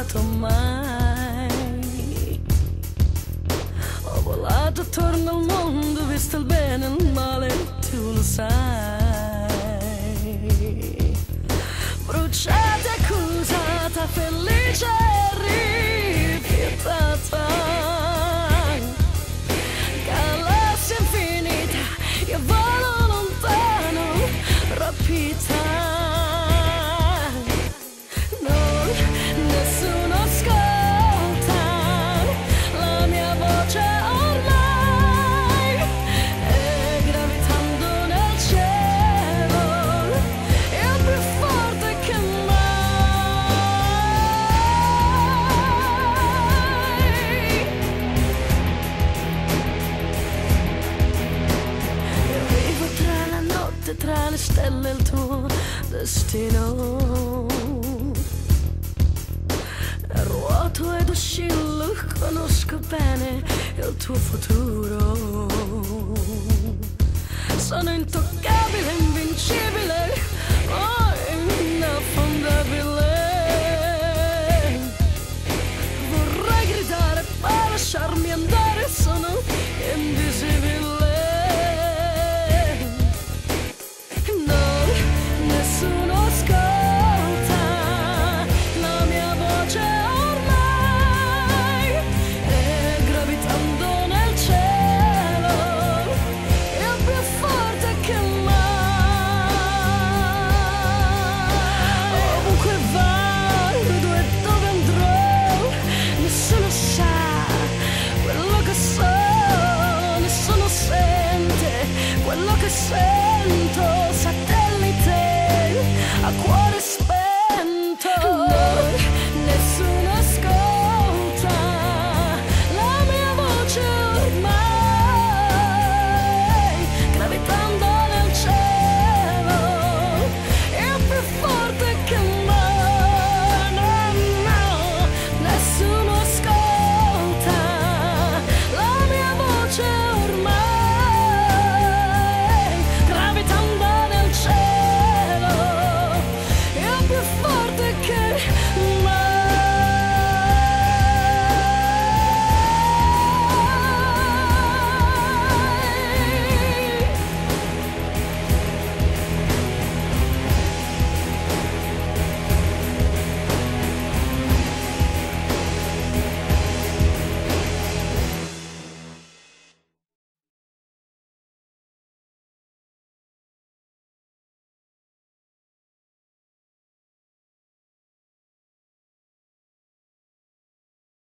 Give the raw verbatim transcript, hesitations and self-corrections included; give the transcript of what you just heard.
pensato mai. Ho volato attorno al mondo, visto il bene e il male, tu lo sai. Bruciata, accusata, felice e rifiutata, galassia infinita, io volo lontano, rapita. Tra le stelle il tuo destino, ruoto ed oscillo, conosco bene il tuo futuro. Sono intoccabile, invincibile, oh, inaffondabile. Vorrei gridare per lasciarmi andare, sono invisibile. Quello che sento